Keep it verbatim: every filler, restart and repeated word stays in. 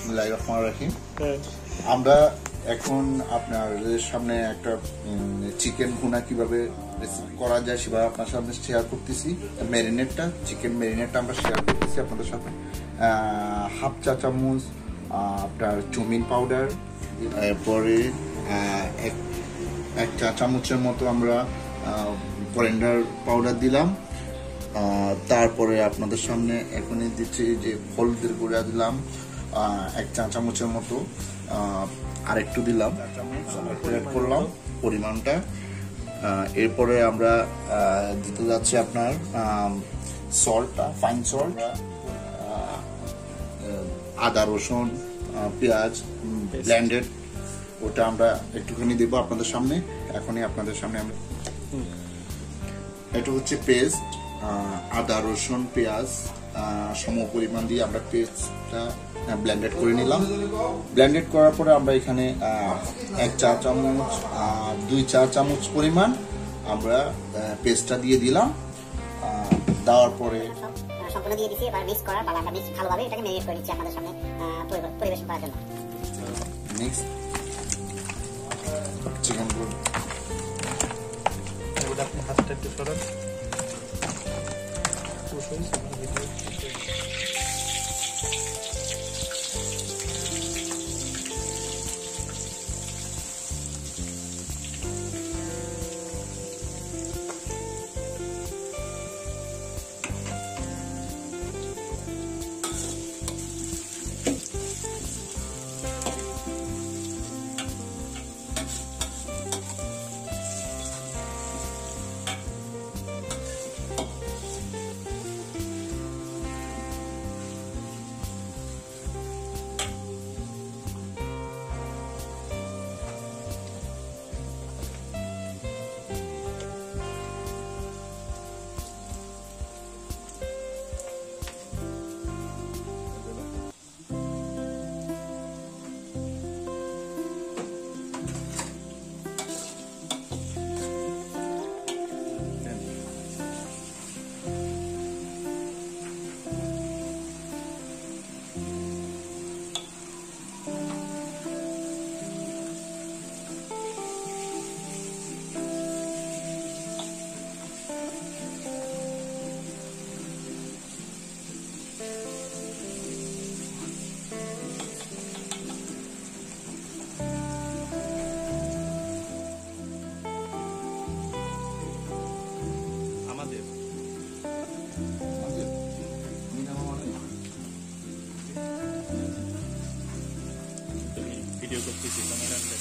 বিসমিল্লাহির রহমানির রহিম। আমরা এখন আপনার সামনে একটা চিকেন ভুনা কিভাবে করা যায় সেভাবে আপনার সামনে শেয়ার করতেছি। ম্যারিনেটটা চিকেন ম্যারিনেটটা আমরা শেয়ার করতেছি আপনাদের সাথে। হাফ চা চামচ আপনার চুমিন পাউডার, এরপরে এক এক চা চামচের মতো আমরা করিয়েন্ডার পাউডার দিলাম। তারপরে আপনাদের সামনে এখনই দিচ্ছি যে হলুদের গুঁড়া দিলাম এক চা চামচের মতো, আরেকটু দিলাম অ্যাড করলাম পরিমাণটা। এরপরে আমরা দিতে যাচ্ছি আপনার সল্টটা, ফাইন সল্ট, আদা রসুন পেঁয়াজ ব্লেন্ডেড, ওটা আমরা একটুখানি দেবো আপনাদের সামনে। এখনই আপনাদের সামনে আমরা এটা হচ্ছে পেস্ট, আদা রসুন পেঁয়াজ সম পরিমাণ দিয়ে আমরা পেস্টটা ব্লেন্ডেড করে নিলাম। ব্লেন্ডেড করার পরে আমরা এখানে এক চা চামচ দুই চা চামচ পরিমাণ আমরা পেস্টটা দিয়ে দিলাম। দেওয়ার পরে সম্পূর্ণ দিয়ে দিচ্ছি। এবার মিক্স করার পালা, আমরা মিক্স ভালোভাবে এটাকে মেরিনেট করে নিচ্ছি আপনাদের সামনে পরিবেশন করার জন্য। নেক্সট চিকেন রোল, এবার আপনি হাতটা একটু সরান। ভিডিও করতেছি।